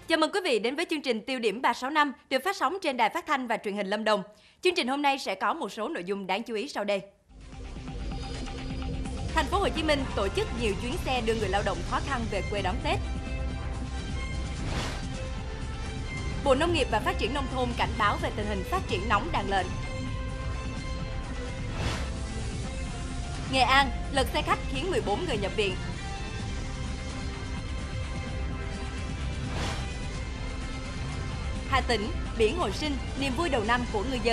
Chào mừng quý vị đến với chương trình Tiêu điểm 365 được phát sóng trên Đài Phát thanh và Truyền hình Lâm Đồng. Chương trình hôm nay sẽ có một số nội dung đáng chú ý sau đây. Thành phố Hồ Chí Minh tổ chức nhiều chuyến xe đưa người lao động khó khăn về quê đón Tết. Bộ Nông nghiệp và Phát triển Nông thôn cảnh báo về tình hình phát triển nóng đàn lợn. Nghệ An lật xe khách khiến 14 người nhập viện. Hà Tĩnh, biển hồi sinh, niềm vui đầu năm của ngư dân.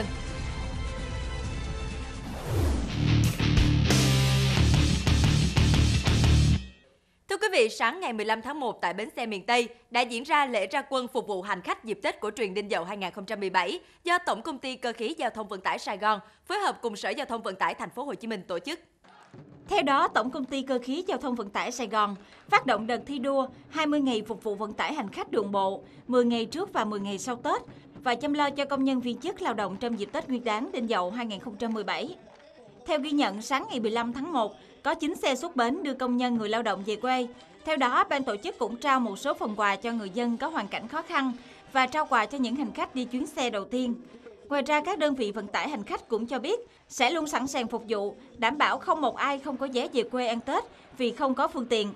Thưa quý vị, sáng ngày 15 tháng 1 tại bến xe miền Tây đã diễn ra lễ ra quân phục vụ hành khách dịp Tết cổ truyền Đinh Dậu 2017 do Tổng công ty Cơ khí Giao thông Vận tải Sài Gòn phối hợp cùng Sở Giao thông Vận tải Thành phố Hồ Chí Minh tổ chức. Theo đó, Tổng công ty Cơ khí Giao thông Vận tải Sài Gòn phát động đợt thi đua 20 ngày phục vụ vận tải hành khách đường bộ, 10 ngày trước và 10 ngày sau Tết và chăm lo cho công nhân viên chức lao động trong dịp Tết Nguyên đán Đinh Dậu 2017. Theo ghi nhận, sáng ngày 15 tháng 1, có 9 xe xuất bến đưa công nhân người lao động về quê. Theo đó, ban tổ chức cũng trao một số phần quà cho người dân có hoàn cảnh khó khăn và trao quà cho những hành khách đi chuyến xe đầu tiên. Ngoài ra, các đơn vị vận tải hành khách cũng cho biết sẽ luôn sẵn sàng phục vụ, đảm bảo không một ai không có vé về quê ăn Tết vì không có phương tiện.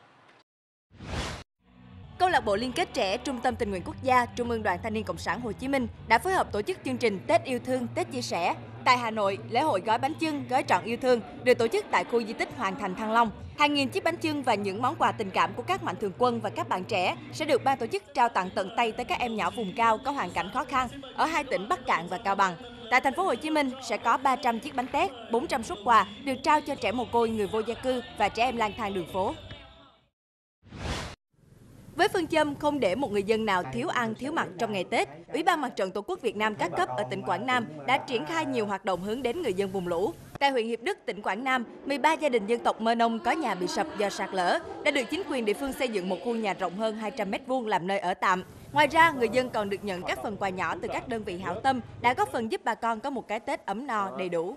Câu lạc bộ Liên kết trẻ Trung tâm Tình nguyện Quốc gia Trung ương Đoàn Thanh niên Cộng sản Hồ Chí Minh đã phối hợp tổ chức chương trình Tết yêu thương, Tết chia sẻ. Tại Hà Nội, lễ hội gói bánh chưng, gói trọn yêu thương được tổ chức tại khu di tích Hoàng Thành Thăng Long. Hàng nghìn chiếc bánh chưng và những món quà tình cảm của các mạnh thường quân và các bạn trẻ sẽ được ban tổ chức trao tặng tận tay tới các em nhỏ vùng cao có hoàn cảnh khó khăn ở hai tỉnh Bắc Kạn và Cao Bằng. Tại thành phố Hồ Chí Minh sẽ có 300 chiếc bánh tét, 400 suất quà được trao cho trẻ mồ côi, người vô gia cư và trẻ em lang thang đường phố. Với phương châm không để một người dân nào thiếu ăn, thiếu mặc trong ngày Tết, Ủy ban Mặt trận Tổ quốc Việt Nam các cấp ở tỉnh Quảng Nam đã triển khai nhiều hoạt động hướng đến người dân vùng lũ. Tại huyện Hiệp Đức, tỉnh Quảng Nam, 13 gia đình dân tộc Mơ Nông có nhà bị sập do sạt lở đã được chính quyền địa phương xây dựng một khu nhà rộng hơn 200 m² làm nơi ở tạm. Ngoài ra, người dân còn được nhận các phần quà nhỏ từ các đơn vị hảo tâm đã góp phần giúp bà con có một cái Tết ấm no đầy đủ.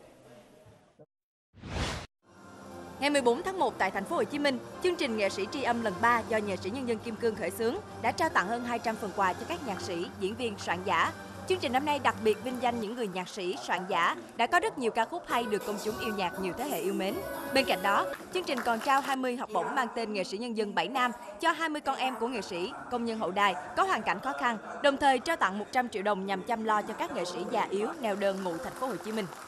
Ngày 14 tháng 1 tại thành phố Hồ Chí Minh, chương trình Nghệ sĩ tri âm lần 3 do nghệ sĩ nhân dân Kim Cương khởi xướng đã trao tặng hơn 200 phần quà cho các nhạc sĩ, diễn viên, soạn giả. Chương trình năm nay đặc biệt vinh danh những người nhạc sĩ, soạn giả đã có rất nhiều ca khúc hay được công chúng yêu nhạc nhiều thế hệ yêu mến. Bên cạnh đó, chương trình còn trao 20 học bổng mang tên Nghệ sĩ nhân dân 7 Nam cho 20 con em của nghệ sĩ, công nhân hậu đài có hoàn cảnh khó khăn, đồng thời trao tặng 100 triệu đồng nhằm chăm lo cho các nghệ sĩ già yếu, neo đơn ngụ thành phố Hồ Chí Minh.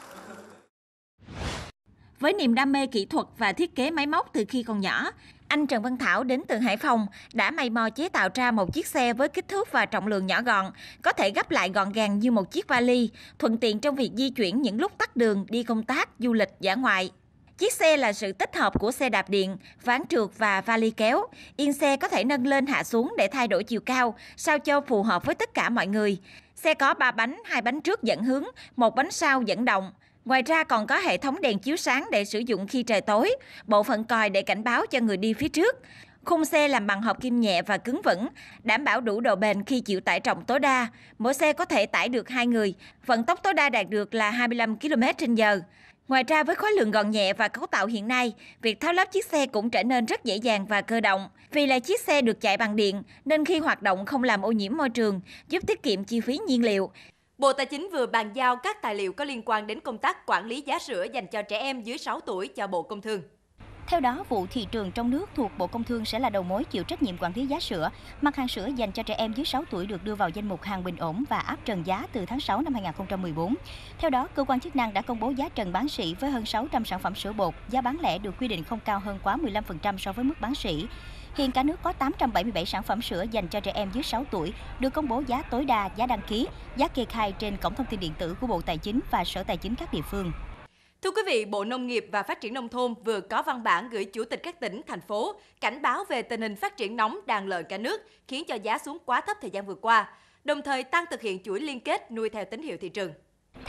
Với niềm đam mê kỹ thuật và thiết kế máy móc từ khi còn nhỏ, anh Trần Văn Thảo đến từ Hải Phòng đã mày mò chế tạo ra một chiếc xe với kích thước và trọng lượng nhỏ gọn, có thể gấp lại gọn gàng như một chiếc vali, thuận tiện trong việc di chuyển những lúc tắc đường, đi công tác, du lịch, dã ngoại. Chiếc xe là sự tích hợp của xe đạp điện, ván trượt và vali kéo. Yên xe có thể nâng lên hạ xuống để thay đổi chiều cao, sao cho phù hợp với tất cả mọi người. Xe có 3 bánh, 2 bánh trước dẫn hướng, 1 bánh sau dẫn động. Ngoài ra còn có hệ thống đèn chiếu sáng để sử dụng khi trời tối, bộ phận còi để cảnh báo cho người đi phía trước. Khung xe làm bằng hợp kim nhẹ và cứng vững, đảm bảo đủ độ bền khi chịu tải trọng tối đa. Mỗi xe có thể tải được 2 người, vận tốc tối đa đạt được là 25 km/h. Ngoài ra với khối lượng gọn nhẹ và cấu tạo hiện nay, việc tháo lắp chiếc xe cũng trở nên rất dễ dàng và cơ động. Vì là chiếc xe được chạy bằng điện nên khi hoạt động không làm ô nhiễm môi trường, giúp tiết kiệm chi phí nhiên liệu. Bộ Tài chính vừa bàn giao các tài liệu có liên quan đến công tác quản lý giá sữa dành cho trẻ em dưới 6 tuổi cho Bộ Công Thương. Theo đó, vụ thị trường trong nước thuộc Bộ Công Thương sẽ là đầu mối chịu trách nhiệm quản lý giá sữa. Mặt hàng sữa dành cho trẻ em dưới 6 tuổi được đưa vào danh mục hàng bình ổn và áp trần giá từ tháng 6 năm 2014. Theo đó, cơ quan chức năng đã công bố giá trần bán sỉ với hơn 600 sản phẩm sữa bột. Giá bán lẻ được quy định không cao hơn quá 15% so với mức bán sỉ. Hiện cả nước có 877 sản phẩm sữa dành cho trẻ em dưới 6 tuổi, được công bố giá tối đa, giá đăng ký, giá kê khai trên cổng thông tin điện tử của Bộ Tài chính và Sở Tài chính các địa phương. Thưa quý vị, Bộ Nông nghiệp và Phát triển Nông thôn vừa có văn bản gửi chủ tịch các tỉnh, thành phố cảnh báo về tình hình phát triển nóng đàn lợn cả nước khiến cho giá xuống quá thấp thời gian vừa qua, đồng thời tăng thực hiện chuỗi liên kết nuôi theo tín hiệu thị trường.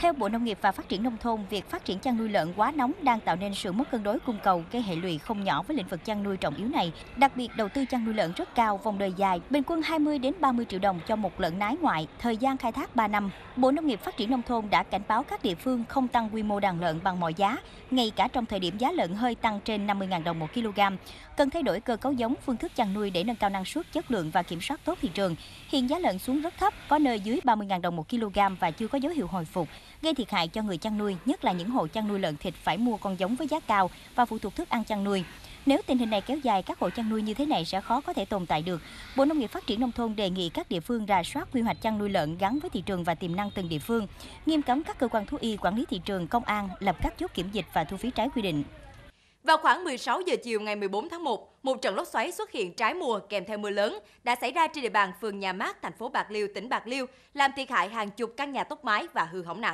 Theo Bộ Nông nghiệp và Phát triển Nông thôn, việc phát triển chăn nuôi lợn quá nóng đang tạo nên sự mất cân đối cung cầu, gây hệ lụy không nhỏ với lĩnh vực chăn nuôi trọng yếu này. Đặc biệt, đầu tư chăn nuôi lợn rất cao, vòng đời dài, bình quân 20 đến 30 triệu đồng cho một lợn nái ngoại, thời gian khai thác 3 năm. Bộ Nông nghiệp Phát triển Nông thôn đã cảnh báo các địa phương không tăng quy mô đàn lợn bằng mọi giá, ngay cả trong thời điểm giá lợn hơi tăng trên 50.000 đồng 1 kg. Cần thay đổi cơ cấu giống, phương thức chăn nuôi để nâng cao năng suất, chất lượng và kiểm soát tốt thị trường. Hiện giá lợn xuống rất thấp, có nơi dưới 30.000 đồng 1 kg và chưa có dấu hiệu hồi phục, gây thiệt hại cho người chăn nuôi, nhất là những hộ chăn nuôi lợn thịt phải mua con giống với giá cao và phụ thuộc thức ăn chăn nuôi. Nếu tình hình này kéo dài, các hộ chăn nuôi như thế này sẽ khó có thể tồn tại được. Bộ Nông nghiệp Phát triển Nông thôn đề nghị các địa phương rà soát quy hoạch chăn nuôi lợn gắn với thị trường và tiềm năng từng địa phương, nghiêm cấm các cơ quan thú y, quản lý thị trường, công an lập các chốt kiểm dịch và thu phí trái quy định. Vào khoảng 16 giờ chiều ngày 14 tháng 1, một trận lốc xoáy xuất hiện trái mùa kèm theo mưa lớn đã xảy ra trên địa bàn phường Nhà Mát, thành phố Bạc Liêu, tỉnh Bạc Liêu, làm thiệt hại hàng chục căn nhà tốc mái và hư hỏng nặng.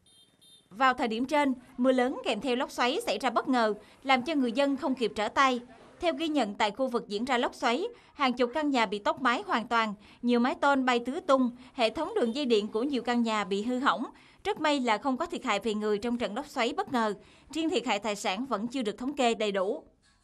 Vào thời điểm trên, mưa lớn kèm theo lốc xoáy xảy ra bất ngờ, làm cho người dân không kịp trở tay. Theo ghi nhận tại khu vực diễn ra lốc xoáy, hàng chục căn nhà bị tốc mái hoàn toàn, nhiều mái tôn bay tứ tung, hệ thống đường dây điện của nhiều căn nhà bị hư hỏng. Rất may là không có thiệt hại về người trong trận lốc xoáy bất ngờ, riêng thiệt hại tài sản vẫn chưa được thống kê đầy đủ.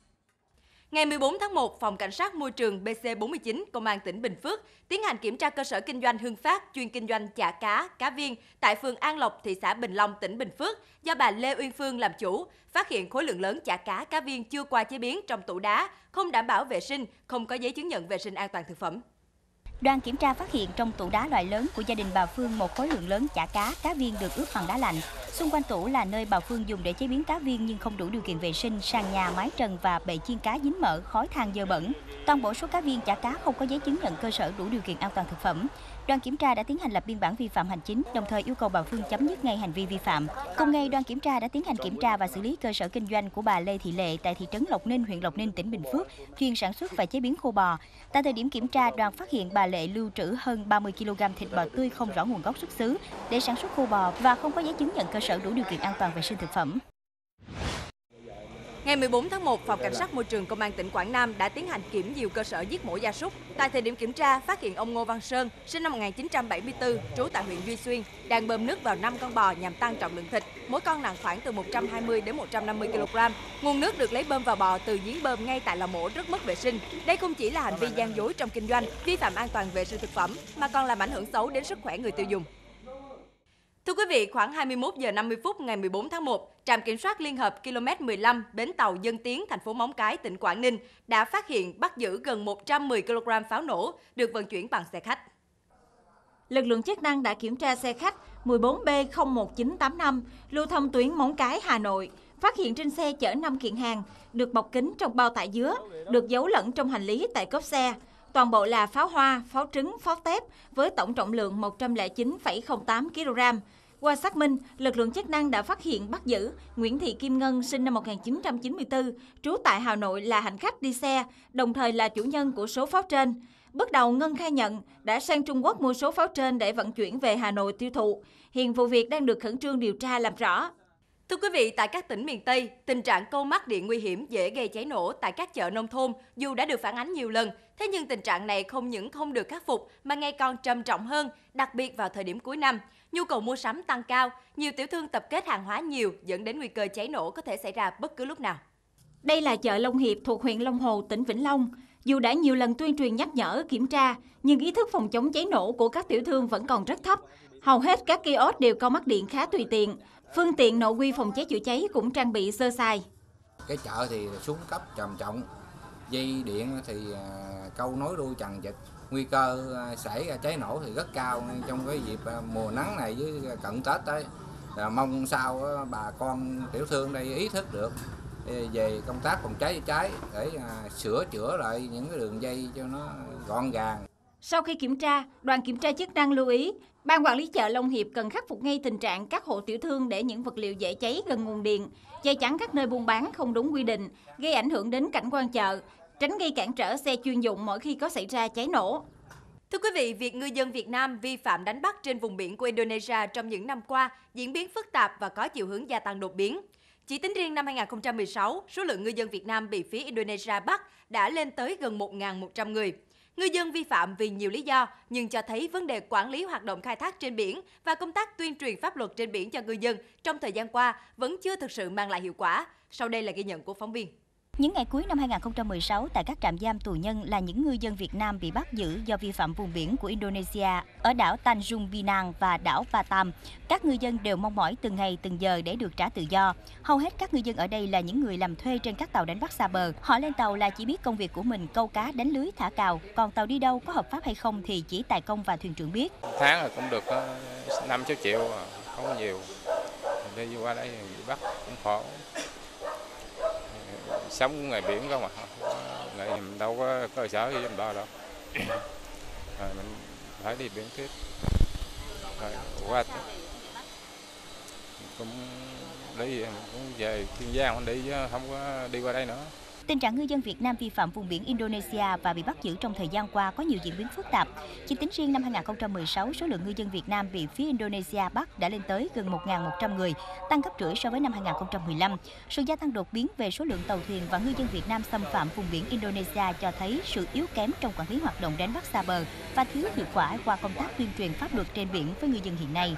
Ngày 14 tháng 1, Phòng Cảnh sát Môi trường BC49, Công an tỉnh Bình Phước tiến hành kiểm tra cơ sở kinh doanh Hưng Phát chuyên kinh doanh chả cá, cá viên tại phường An Lộc, thị xã Bình Long, tỉnh Bình Phước do bà Lê Uyên Phương làm chủ, phát hiện khối lượng lớn chả cá, cá viên chưa qua chế biến trong tủ đá, không đảm bảo vệ sinh, không có giấy chứng nhận vệ sinh an toàn thực phẩm. Đoàn kiểm tra phát hiện trong tủ đá loại lớn của gia đình bà Phương một khối lượng lớn chả cá, cá viên được ướp bằng đá lạnh. Xung quanh tủ là nơi bà Phương dùng để chế biến cá viên nhưng không đủ điều kiện vệ sinh, sàn nhà, mái trần và bệ chiên cá dính mỡ, khói than dơ bẩn. Toàn bộ số cá viên chả cá không có giấy chứng nhận cơ sở đủ điều kiện an toàn thực phẩm. Đoàn kiểm tra đã tiến hành lập biên bản vi phạm hành chính, đồng thời yêu cầu bà Phương chấm dứt ngay hành vi vi phạm. Cùng ngày, đoàn kiểm tra đã tiến hành kiểm tra và xử lý cơ sở kinh doanh của bà Lê Thị Lệ tại thị trấn Lộc Ninh, huyện Lộc Ninh, tỉnh Bình Phước, chuyên sản xuất và chế biến khô bò. Tại thời điểm kiểm tra, đoàn phát hiện bà Lệ lưu trữ hơn 30 kg thịt bò tươi không rõ nguồn gốc xuất xứ để sản xuất khô bò và không có giấy chứng nhận cơ sở đủ điều kiện an toàn vệ sinh thực phẩm. Ngày 14 tháng 1, Phòng Cảnh sát Môi trường Công an tỉnh Quảng Nam đã tiến hành kiểm nhiều cơ sở giết mổ gia súc. Tại thời điểm kiểm tra, phát hiện ông Ngô Văn Sơn, sinh năm 1974, trú tại huyện Duy Xuyên, đang bơm nước vào 5 con bò nhằm tăng trọng lượng thịt, mỗi con nặng khoảng từ 120 đến 150 kg. Nguồn nước được lấy bơm vào bò từ giếng bơm ngay tại lò mổ rất mất vệ sinh. Đây không chỉ là hành vi gian dối trong kinh doanh, vi phạm an toàn vệ sinh thực phẩm, mà còn làm ảnh hưởng xấu đến sức khỏe người tiêu dùng. Thưa quý vị, khoảng 21 giờ 50 phút ngày 14 tháng 1, trạm kiểm soát liên hợp km 15 bến tàu Dân Tiến, thành phố Móng Cái, tỉnh Quảng Ninh đã phát hiện bắt giữ gần 110 kg pháo nổ được vận chuyển bằng xe khách. Lực lượng chức năng đã kiểm tra xe khách 14B01985 lưu thông tuyến Móng Cái, Hà Nội, phát hiện trên xe chở 5 kiện hàng được bọc kín trong bao tải dứa, được giấu lẫn trong hành lý tại cốp xe. Toàn bộ là pháo hoa, pháo trứng, pháo tép với tổng trọng lượng 109,08 kg. Qua xác minh, lực lượng chức năng đã phát hiện bắt giữ Nguyễn Thị Kim Ngân sinh năm 1994, trú tại Hà Nội là hành khách đi xe, đồng thời là chủ nhân của số pháo trên. Bước đầu Ngân khai nhận đã sang Trung Quốc mua số pháo trên để vận chuyển về Hà Nội tiêu thụ. Hiện vụ việc đang được khẩn trương điều tra làm rõ. Thưa quý vị, tại các tỉnh miền Tây, tình trạng câu mắc điện nguy hiểm dễ gây cháy nổ tại các chợ nông thôn dù đã được phản ánh nhiều lần, thế nhưng tình trạng này không những không được khắc phục mà ngày còn trầm trọng hơn, đặc biệt vào thời điểm cuối năm. Nhu cầu mua sắm tăng cao, nhiều tiểu thương tập kết hàng hóa nhiều dẫn đến nguy cơ cháy nổ có thể xảy ra bất cứ lúc nào. Đây là chợ Long Hiệp thuộc huyện Long Hồ, tỉnh Vĩnh Long. Dù đã nhiều lần tuyên truyền nhắc nhở, kiểm tra, nhưng ý thức phòng chống cháy nổ của các tiểu thương vẫn còn rất thấp. Hầu hết các kiosk đều câu mắc điện khá tùy tiện. Phương tiện nội quy phòng cháy chữa cháy cũng trang bị sơ sài. Cái chợ thì xuống cấp trầm trọng, dây điện thì câu nối đuôi chằng chịt, nguy cơ xảy ra cháy nổ thì rất cao trong cái dịp mùa nắng này với cận Tết tới. Mong sao bà con tiểu thương đây ý thức được về công tác phòng cháy chữa cháy để sửa chữa lại những cái đường dây cho nó gọn gàng. Sau khi kiểm tra, đoàn kiểm tra chức năng lưu ý, Ban quản lý chợ Long Hiệp cần khắc phục ngay tình trạng các hộ tiểu thương để những vật liệu dễ cháy gần nguồn điện, che chắn các nơi buôn bán không đúng quy định, gây ảnh hưởng đến cảnh quan chợ, tránh gây cản trở xe chuyên dụng mỗi khi có xảy ra cháy nổ. Thưa quý vị, việc ngư dân Việt Nam vi phạm đánh bắt trên vùng biển của Indonesia trong những năm qua diễn biến phức tạp và có chiều hướng gia tăng đột biến. Chỉ tính riêng năm 2016, số lượng ngư dân Việt Nam bị phía Indonesia bắt đã lên tới gần 1.100 người. Ngư dân vi phạm vì nhiều lý do, nhưng cho thấy vấn đề quản lý hoạt động khai thác trên biển và công tác tuyên truyền pháp luật trên biển cho ngư dân trong thời gian qua vẫn chưa thực sự mang lại hiệu quả. Sau đây là ghi nhận của phóng viên. Những ngày cuối năm 2016, tại các trạm giam tù nhân là những ngư dân Việt Nam bị bắt giữ do vi phạm vùng biển của Indonesia ở đảo Tanjung Pinang và đảo Batam. Các ngư dân đều mong mỏi từng ngày từng giờ để được trả tự do. Hầu hết các ngư dân ở đây là những người làm thuê trên các tàu đánh bắt xa bờ. Họ lên tàu là chỉ biết công việc của mình câu cá, đánh lưới, thả cào. Còn tàu đi đâu có hợp pháp hay không thì chỉ tài công và thuyền trưởng biết. Tháng là cũng được 5-6 triệu, không có nhiều. Đi qua đây bị bắt cũng khổ. Sống ngày biển không à, ngày mình đâu có cơ sở gì trong đó đâu. Rồi mình phải đi biển tiếp. Rồi qua cũng đi cũng về Kiên Giang mình đi chứ không có đi qua đây nữa. Tình trạng ngư dân Việt Nam vi phạm vùng biển Indonesia và bị bắt giữ trong thời gian qua có nhiều diễn biến phức tạp. Chỉ tính riêng năm 2016, số lượng ngư dân Việt Nam bị phía Indonesia bắt đã lên tới gần 1.100 người, tăng gấp rưỡi so với năm 2015. Sự gia tăng đột biến về số lượng tàu thuyền và ngư dân Việt Nam xâm phạm vùng biển Indonesia cho thấy sự yếu kém trong quản lý hoạt động đánh bắt xa bờ và thiếu hiệu quả qua công tác tuyên truyền pháp luật trên biển với ngư dân hiện nay.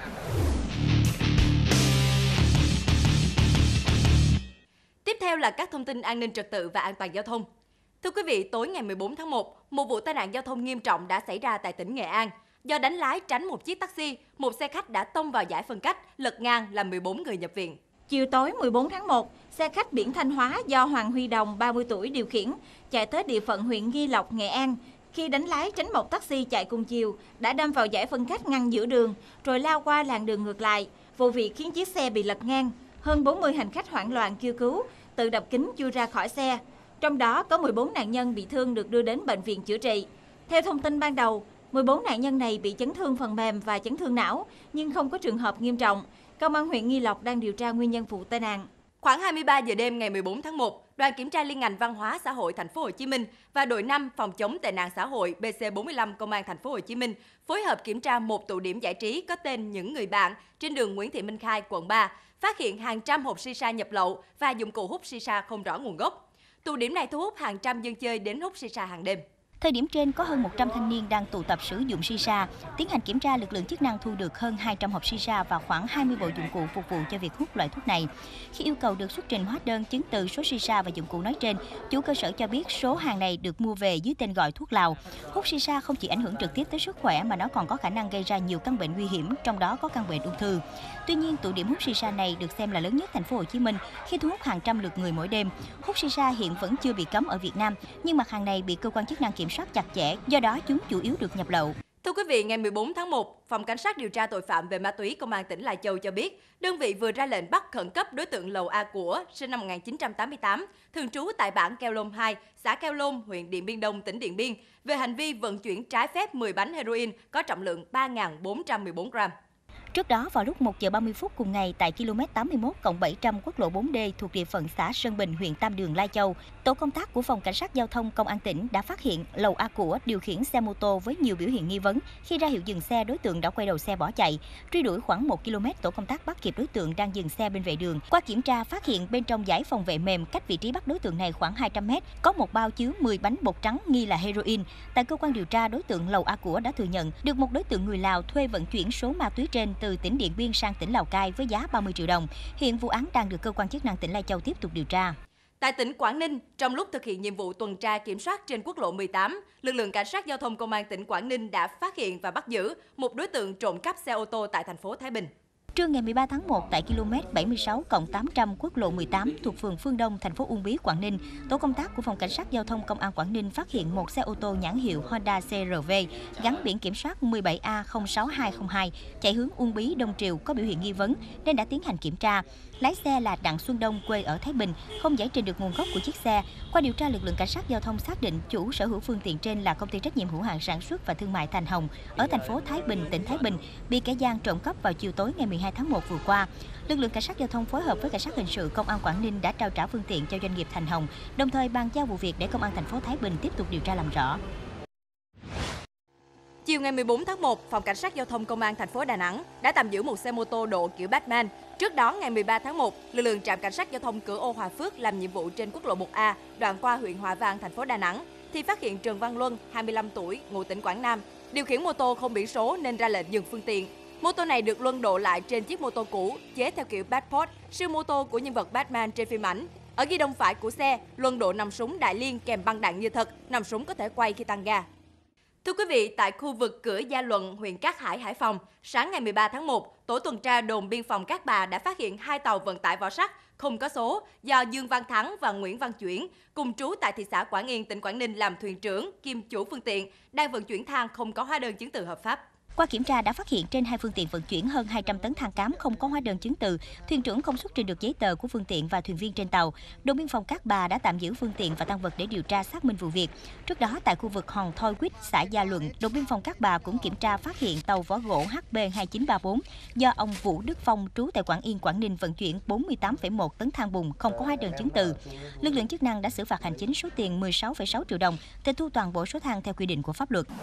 Tiếp theo là các thông tin an ninh trật tự và an toàn giao thông. Thưa quý vị, tối ngày 14 tháng 1, một vụ tai nạn giao thông nghiêm trọng đã xảy ra tại tỉnh Nghệ An. Do đánh lái tránh một chiếc taxi, một xe khách đã tông vào dải phân cách, lật ngang làm 14 người nhập viện. Chiều tối 14 tháng 1, xe khách biển Thanh Hóa do Hoàng Huy Đồng, 30 tuổi điều khiển, chạy tới địa phận huyện Nghi Lộc, Nghệ An. Khi đánh lái tránh một taxi chạy cùng chiều, đã đâm vào dải phân cách ngăn giữa đường, rồi lao qua làn đường ngược lại. Vụ việc khiến chiếc xe bị lật ngang. Hơn 40 hành khách hoảng loạn kêu cứu, tự đập kính chui ra khỏi xe. Trong đó có 14 nạn nhân bị thương được đưa đến bệnh viện chữa trị. Theo thông tin ban đầu, 14 nạn nhân này bị chấn thương phần mềm và chấn thương não, nhưng không có trường hợp nghiêm trọng. Công an huyện Nghi Lộc đang điều tra nguyên nhân vụ tai nạn. Khoảng 23 giờ đêm ngày 14 tháng 1, đoàn kiểm tra liên ngành văn hóa xã hội thành phố Hồ Chí Minh và đội 5 phòng chống tệ nạn xã hội BC45 Công an thành phố Hồ Chí Minh phối hợp kiểm tra một tụ điểm giải trí có tên Những Người Bạn trên đường Nguyễn Thị Minh Khai, quận 3, phát hiện hàng trăm hộp shisha nhập lậu và dụng cụ hút shisha không rõ nguồn gốc. Tụ điểm này thu hút hàng trăm dân chơi đến hút shisha hàng đêm. Thời điểm trên có hơn 100 thanh niên đang tụ tập sử dụng shisha. Tiến hành kiểm tra, lực lượng chức năng thu được hơn 200 hộp shisha và khoảng 20 bộ dụng cụ phục vụ cho việc hút loại thuốc này. Khi yêu cầu được xuất trình hóa đơn chứng từ số shisha và dụng cụ nói trên, chủ cơ sở cho biết số hàng này được mua về dưới tên gọi thuốc lào. Hút shisha không chỉ ảnh hưởng trực tiếp tới sức khỏe mà nó còn có khả năng gây ra nhiều căn bệnh nguy hiểm, trong đó có căn bệnh ung thư. Tuy nhiên, tụ điểm hút shisha này được xem là lớn nhất thành phố Hồ Chí Minh khi thu hút hàng trăm lượt người mỗi đêm. Hút shisha hiện vẫn chưa bị cấm ở Việt Nam, nhưng mặt hàng này bị cơ quan chức năng kiểm soát chặt chẽ, do đó chúng chủ yếu được nhập lậu. Thưa quý vị, ngày 14 tháng 1, Phòng Cảnh sát điều tra tội phạm về ma túy Công an tỉnh Lai Châu cho biết, đơn vị vừa ra lệnh bắt khẩn cấp đối tượng Lầu A Của, sinh năm 1988, thường trú tại bản Keo Lôm 2, xã Keo Lôm, huyện Điện Biên Đông, tỉnh Điện Biên, về hành vi vận chuyển trái phép 10 bánh heroin có trọng lượng 3.414 gram. Trước đó, vào lúc 1 giờ 30 phút cùng ngày tại km 81+700 quốc lộ 4D thuộc địa phận xã Sơn Bình, huyện Tam Đường, Lai Châu, tổ công tác của Phòng Cảnh sát Giao thông Công an tỉnh đã phát hiện Lầu A Của điều khiển xe mô tô với nhiều biểu hiện nghi vấn. Khi ra hiệu dừng xe, đối tượng đã quay đầu xe bỏ chạy. Truy đuổi khoảng 1 km, tổ công tác bắt kịp đối tượng đang dừng xe bên vệ đường. Qua kiểm tra, phát hiện bên trong dải phòng vệ mềm cách vị trí bắt đối tượng này khoảng 200 m, có một bao chứa 10 bánh bột trắng nghi là heroin. Tại cơ quan điều tra, đối tượng Lầu A Của đã thừa nhận được một đối tượng người Lào thuê vận chuyển số ma túy trên từ tỉnh Điện Biên sang tỉnh Lào Cai với giá 30 triệu đồng. Hiện vụ án đang được cơ quan chức năng tỉnh Lai Châu tiếp tục điều tra. Tại tỉnh Quảng Ninh, trong lúc thực hiện nhiệm vụ tuần tra kiểm soát trên quốc lộ 18, lực lượng Cảnh sát Giao thông Công an tỉnh Quảng Ninh đã phát hiện và bắt giữ một đối tượng trộm cắp xe ô tô tại thành phố Thái Bình. Trưa ngày 13 tháng 1 tại km 76+800 quốc lộ 18 thuộc phường Phương Đông, thành phố Uông Bí, Quảng Ninh, tổ công tác của Phòng Cảnh sát Giao thông Công an Quảng Ninh phát hiện một xe ô tô nhãn hiệu Honda CR-V gắn biển kiểm soát 17A06202 chạy hướng Uông Bí, Đông Triều có biểu hiện nghi vấn nên đã tiến hành kiểm tra. Lái xe là Đặng Xuân Đông, quê ở Thái Bình, không giải trình được nguồn gốc của chiếc xe. Qua điều tra, lực lượng Cảnh sát Giao thông xác định chủ sở hữu phương tiện trên là Công ty trách nhiệm hữu hạn sản xuất và thương mại Thành Hồng ở thành phố Thái Bình, tỉnh Thái Bình, bị kẻ gian trộm cắp vào chiều tối ngày 12 tháng 1 vừa qua. Lực lượng Cảnh sát Giao thông phối hợp với Cảnh sát Hình sự Công an Quảng Ninh đã trao trả phương tiện cho doanh nghiệp Thành Hồng, đồng thời bàn giao vụ việc để Công an thành phố Thái Bình tiếp tục điều tra làm rõ. Chiều ngày 14 tháng 1, Phòng Cảnh sát Giao thông Công an thành phố Đà Nẵng đã tạm giữ một xe mô tô độ kiểu Batman. Trước đó, ngày 13 tháng 1, lực lượng trạm Cảnh sát Giao thông cửa ô Hòa Phước làm nhiệm vụ trên quốc lộ 1A, đoạn qua huyện Hòa Vang, thành phố Đà Nẵng, thì phát hiện Trần Văn Luân, 25 tuổi, ngụ tỉnh Quảng Nam, điều khiển mô tô không biển số nên ra lệnh dừng phương tiện. Mô tô này được Luân độ lại trên chiếc mô tô cũ, chế theo kiểu Batport, siêu mô tô của nhân vật Batman trên phim ảnh. Ở ghi đông phải của xe, Luân độ nòng súng Đại Liên kèm băng đạn như thật, nòng súng có thể quay khi tăng ga. Thưa quý vị, tại khu vực cửa Gia Luận, huyện Cát Hải, Hải Phòng, sáng ngày 13 tháng 1, tổ tuần tra đồn biên phòng Cát Bà đã phát hiện 2 tàu vận tải vỏ sắt không có số do Dương Văn Thắng và Nguyễn Văn Chuyển, cùng trú tại thị xã Quảng Yên, tỉnh Quảng Ninh làm thuyền trưởng kiêm chủ phương tiện, đang vận chuyển than không có hóa đơn chứng từ hợp pháp. Qua kiểm tra đã phát hiện trên 2 phương tiện vận chuyển hơn 200 tấn than cám không có hóa đơn chứng từ, thuyền trưởng không xuất trình được giấy tờ của phương tiện và thuyền viên trên tàu. Đồn biên phòng Cát Bà đã tạm giữ phương tiện và tang vật để điều tra xác minh vụ việc. Trước đó tại khu vực Hòn Thôi Quýt, xã Gia Luận, đồn biên phòng Cát Bà cũng kiểm tra phát hiện tàu vỏ gỗ HB2934 do ông Vũ Đức Phong trú tại Quảng Yên, Quảng Ninh vận chuyển 48,1 tấn than bùn không có hóa đơn chứng từ. Lực lượng chức năng đã xử phạt hành chính số tiền 16,6 triệu đồng, tịch thu toàn bộ số than theo quy định của pháp luật.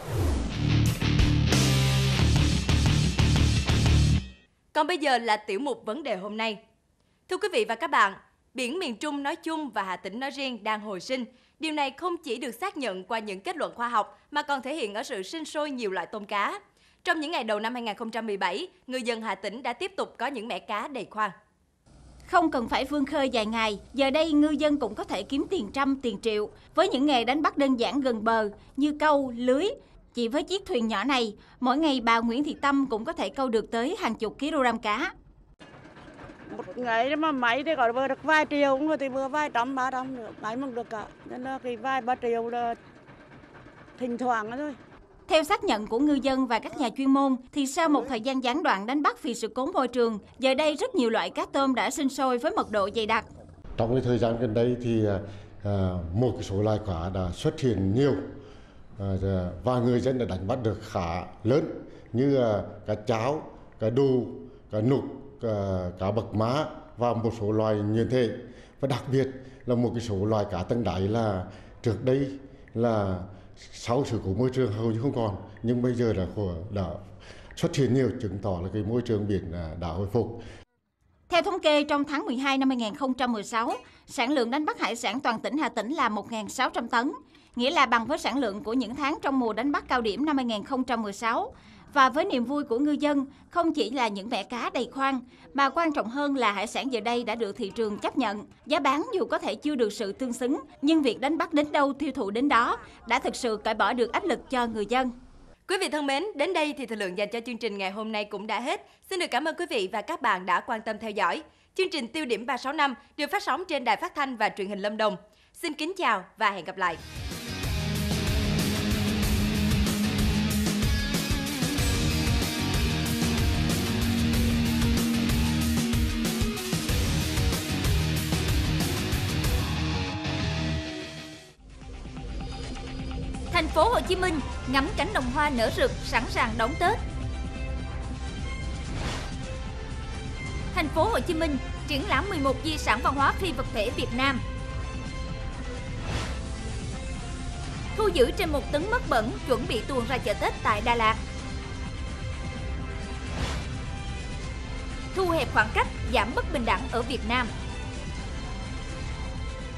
Còn bây giờ là tiểu mục vấn đề hôm nay. Thưa quý vị và các bạn, biển miền Trung nói chung và Hà Tĩnh nói riêng đang hồi sinh. Điều này không chỉ được xác nhận qua những kết luận khoa học mà còn thể hiện ở sự sinh sôi nhiều loại tôm cá. Trong những ngày đầu năm 2017, người dân Hà Tĩnh đã tiếp tục có những mẻ cá đầy khoang. Không cần phải vươn khơi dài ngày, giờ đây ngư dân cũng có thể kiếm tiền trăm, tiền triệu với những nghề đánh bắt đơn giản gần bờ như câu, lưới. Chỉ với chiếc thuyền nhỏ này, mỗi ngày bà Nguyễn Thị Tâm cũng có thể câu được tới hàng chục kg cá. Một ngày mà máy thì có vừa được vài triệu, cũng thì vừa vài trăm, 300 nữa, ngày mà được cả. Nên là cái vài 3 triệu là thỉnh thoảng thôi. Theo xác nhận của ngư dân và các nhà chuyên môn, thì sau một thời gian gián đoạn đánh bắt vì sự cố môi trường, giờ đây rất nhiều loại cá tôm đã sinh sôi với mật độ dày đặc. Trong cái thời gian gần đây thì một cái số loài cá đã xuất hiện nhiều. Và người dân đã đánh bắt được khá lớn như cá cháo, cá đu, cá nục, cá bậc má và một số loài nhuyễn thể. Và đặc biệt là một cái số loài cá tầng đáy là trước đây là sau sự cố môi trường hầu như không còn, nhưng bây giờ đã xuất hiện nhiều, chứng tỏ là cái môi trường biển đã hồi phục. Theo thống kê, trong tháng 12 năm 2016, sản lượng đánh bắt hải sản toàn tỉnh Hà Tĩnh là 1.600 tấn, nghĩa là bằng với sản lượng của những tháng trong mùa đánh bắt cao điểm năm 2016. Và với niềm vui của ngư dân, không chỉ là những mẻ cá đầy khoang, mà quan trọng hơn là hải sản giờ đây đã được thị trường chấp nhận. Giá bán dù có thể chưa được sự tương xứng, nhưng việc đánh bắt đến đâu tiêu thụ đến đó đã thực sự cởi bỏ được áp lực cho người dân. Quý vị thân mến, đến đây thì thời lượng dành cho chương trình ngày hôm nay cũng đã hết. Xin được cảm ơn quý vị và các bạn đã quan tâm theo dõi. Chương trình Tiêu điểm 365 được phát sóng trên Đài Phát thanh và Truyền hình Lâm Đồng. Xin kính chào và hẹn gặp lại. Thành phố Hồ Chí Minh ngắm cánh đồng hoa nở rực sẵn sàng đón Tết. Thành phố Hồ Chí Minh triển lãm 11 di sản văn hóa phi vật thể Việt Nam. Thu giữ trên 1 tấn mứt bẩn chuẩn bị tuồn ra chợ Tết tại Đà Lạt. Thu hẹp khoảng cách, giảm bất bình đẳng ở Việt Nam.